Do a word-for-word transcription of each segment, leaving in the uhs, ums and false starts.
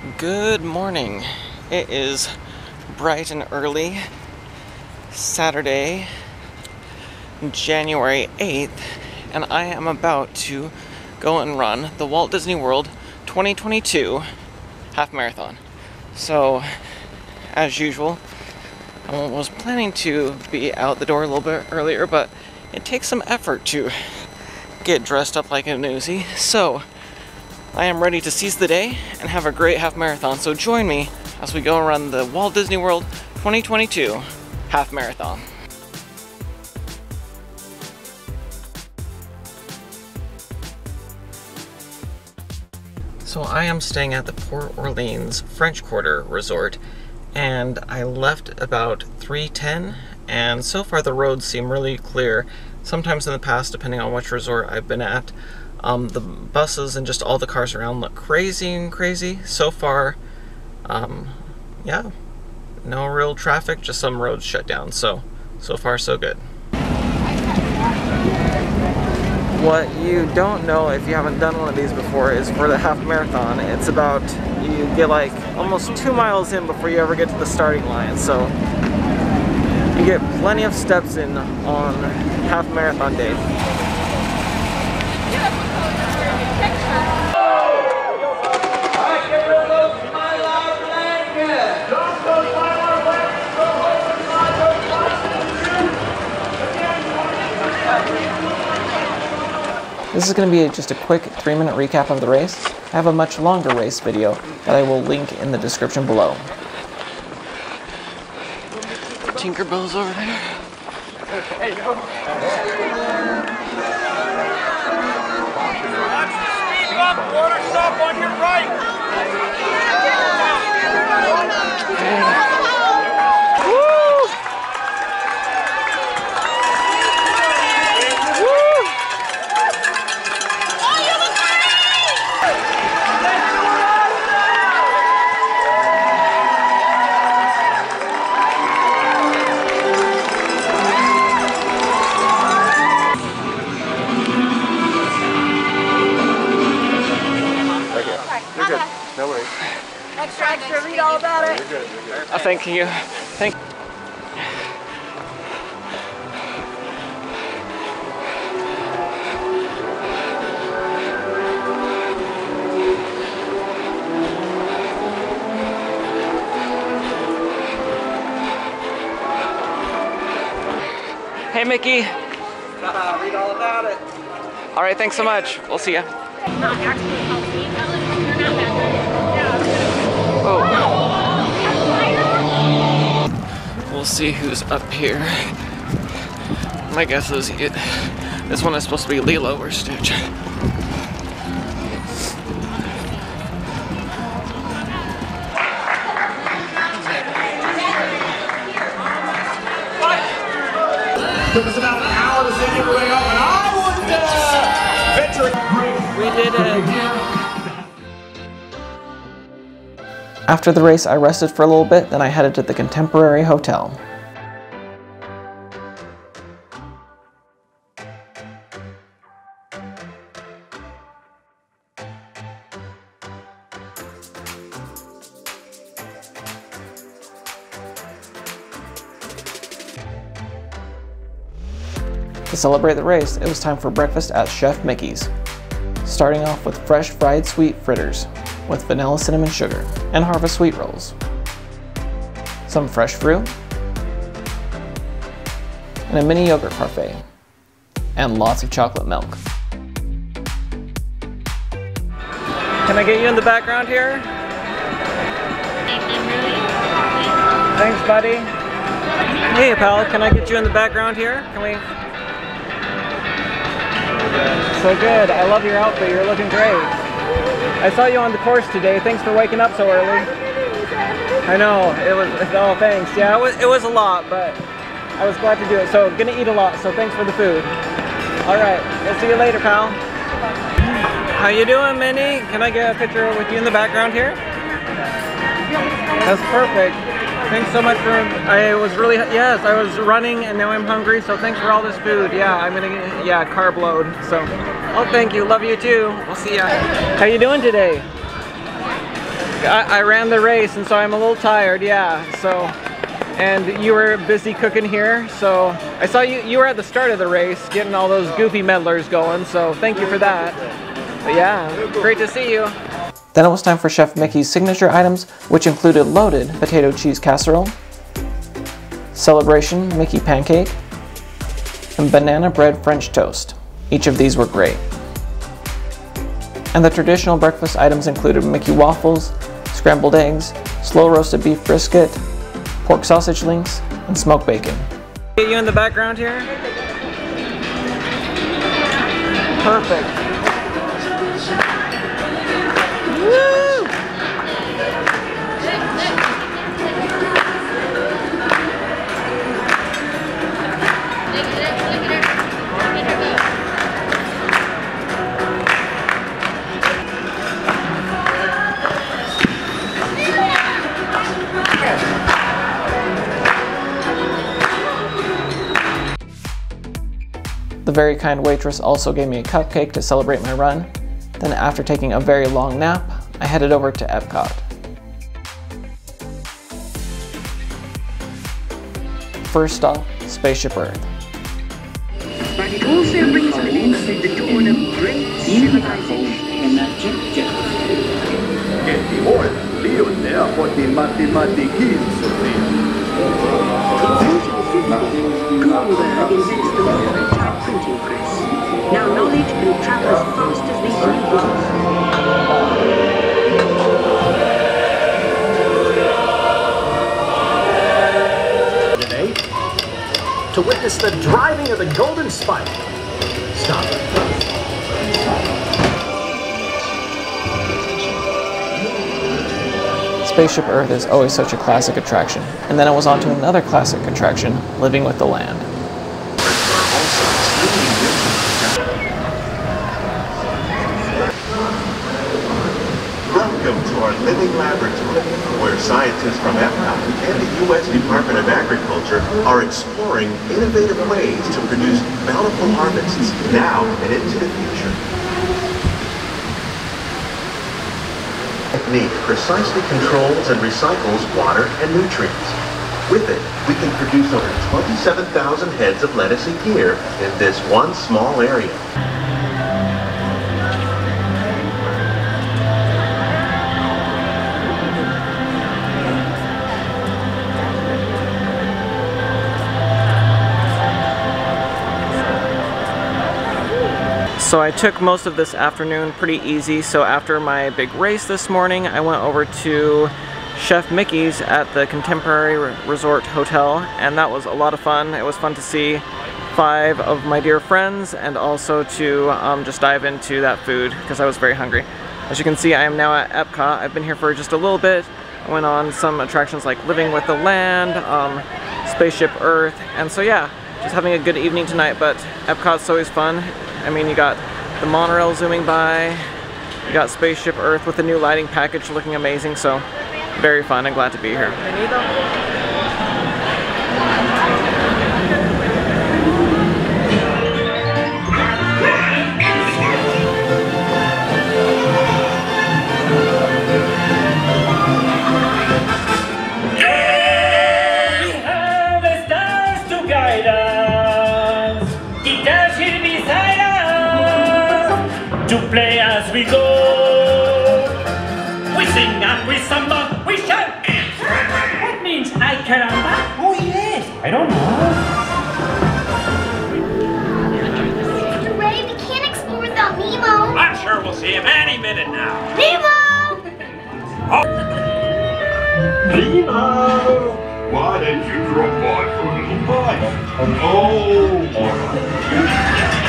Good morning. It is bright and early, Saturday, January eighth, and I am about to go and run the Walt Disney World twenty twenty-two half marathon. So, as usual, I was planning to be out the door a little bit earlier, but it takes some effort to get dressed up like a newsie. So, I am ready to seize the day and have a great half marathon. So join me as we go around the Walt Disney World twenty twenty-two half marathon. So I am staying at the Port Orleans French Quarter Resort, and I left about three ten, and so far the roads seem really clear. Sometimes in the past, depending on which resort I've been at, Um, the buses and just all the cars around look crazy and crazy. So far, um, yeah, no real traffic, just some roads shut down. So, so far so good. What you don't know if you haven't done one of these before is for the half marathon, it's about, you get like almost two miles in before you ever get to the starting line. So you get plenty of steps in on half marathon day. This is going to be just a quick three minute recap of the race. I have a much longer race video that I will link in the description below. Tinkerbell's over there. Hey, no. Watch the speed bump, water stop on your right. No worries. Extra, extra, read all about it. You're good, you're good. Oh, thank you. Thank Hey, Mickey. Uh, read all about it. All right, thanks so much. We'll see ya. Oh. We'll see who's up here. My guess is it, this one is supposed to be Lilo or Stitch. Took us about an hour to send everybody up, and I wouldn't uh, venture. We did it. After the race, I rested for a little bit, then I headed to the Contemporary Hotel. To celebrate the race, it was time for breakfast at Chef Mickey's. Starting off with fresh fried sweet fritters with vanilla cinnamon sugar and harvest sweet rolls, some fresh fruit, and a mini yogurt parfait, and lots of chocolate milk. Can I get you in the background here? Thanks, buddy. Hey, pal, can I get you in the background here? Can we? So good. I love your outfit. You're looking great. I saw you on the course today. Thanks for waking up so early. I know. It was, oh, thanks. Yeah, it was, it was a lot, but I was glad to do it. So, gonna eat a lot, so thanks for the food. All right. We'll see you later, pal. How you doing, Minnie? Can I get a picture with you in the background here? That's perfect. Thanks so much for, I was really, yes, I was running and now I'm hungry, so thanks for all this food. Yeah, I'm gonna get, yeah, carb load, so. Oh, thank you, love you too. We'll see ya. How you doing today? I, I ran the race, and so I'm a little tired, yeah, so, and you were busy cooking here, so I saw you, you were at the start of the race, getting all those goofy meddlers going, so thank you for that. But yeah, great to see you. Then it was time for Chef Mickey's signature items, which included loaded potato cheese casserole, celebration Mickey pancake, and banana bread French toast. Each of these were great. And the traditional breakfast items included Mickey waffles, scrambled eggs, slow roasted beef brisket, pork sausage links, and smoked bacon. Get you in the background here? Perfect. Woo! The very kind waitress also gave me a cupcake to celebrate my run. Then after taking a very long nap, I headed over to EPCOT. First stop, Spaceship Earth. But it also brings with it the dawn of great civilization. Gutenberg invents the prototype printing press. Now knowledge can travel as fast as the Today, to witness the driving of the Golden Spike. Stop. Spaceship Earth is always such a classic attraction, and then it was on to another classic attraction, Living with the Land. Welcome to our living laboratory, where scientists from EPCOT and the U S Department of Agriculture are exploring innovative ways to produce bountiful harvests now and into the future. Technique precisely controls and recycles water and nutrients. With it, we can produce over twenty-seven thousand heads of lettuce a year in this one small area. So I took most of this afternoon pretty easy, so after my big race this morning, I went over to Chef Mickey's at the Contemporary Resort Hotel, and that was a lot of fun. It was fun to see five of my dear friends and also to um, just dive into that food because I was very hungry. As you can see, I am now at EPCOT. I've been here for just a little bit. I went on some attractions like Living with the Land, um, Spaceship Earth, and so yeah, just having a good evening tonight, but EPCOT's always fun. I mean, you got the monorail zooming by, you got Spaceship Earth with the new lighting package looking amazing, so very fun and glad to be here. To play as we go, we sing and we samba, we shout. That means I caramba. Oh yes, I don't know. Ray, we can't explore without Nemo. I'm sure we'll see him any minute now. Nemo! Oh. Nemo! Why didn't you drop by for a little bite? Oh, all right.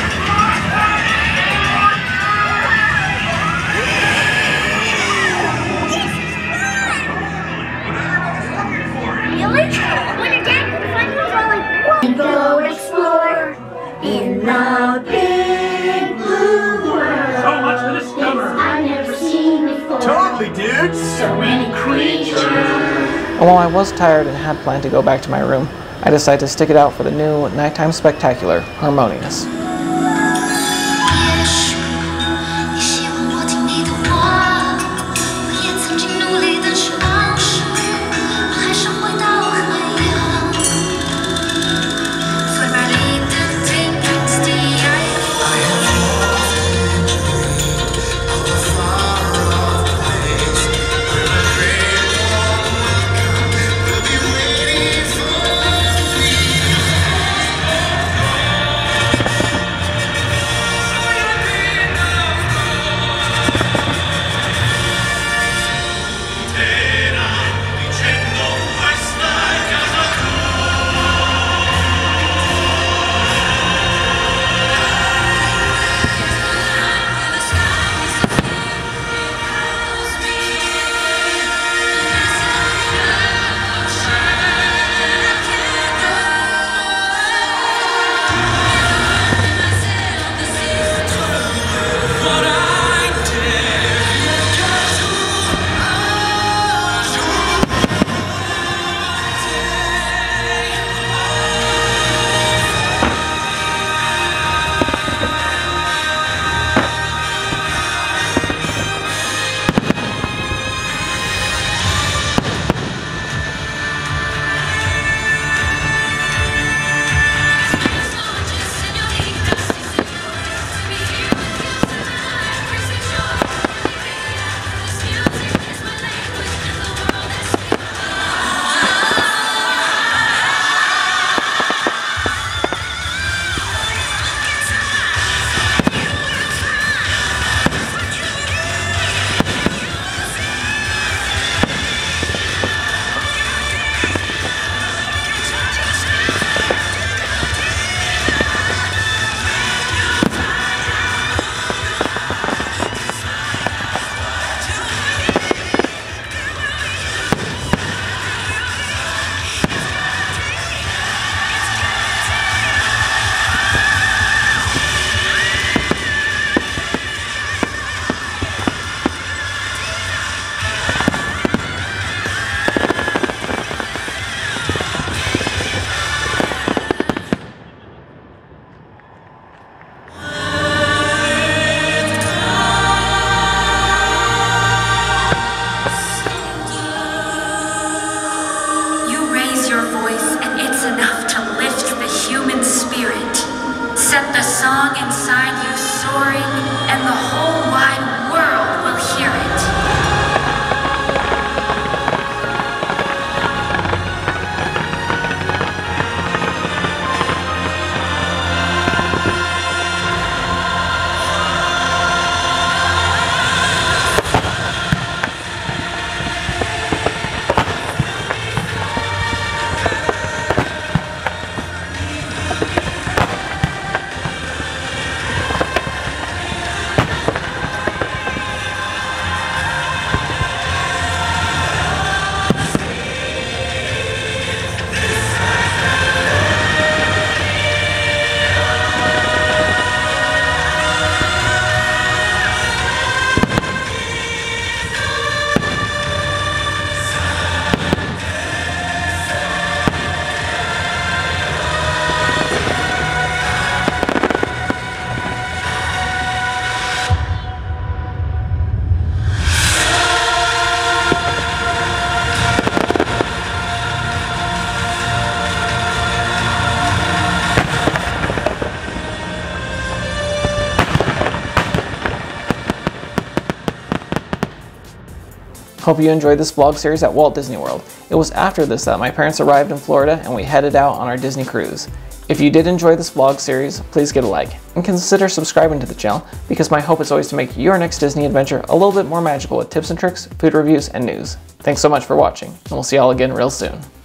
When your dad couldn't find you, we were like, what? Go explore in the big blue world. So much to discover. I've never seen before. Totally, dude. So many creatures. And while I was tired and had planned to go back to my room, I decided to stick it out for the new nighttime spectacular, Harmonious. 也许你希望我听你的话，我也曾经努力 Hope you enjoyed this vlog series at Walt Disney World. It was after this that my parents arrived in Florida and we headed out on our Disney cruise. If you did enjoy this vlog series, please give it a like, and consider subscribing to the channel because my hope is always to make your next Disney adventure a little bit more magical with tips and tricks, food reviews, and news. Thanks so much for watching, and we'll see y'all again real soon.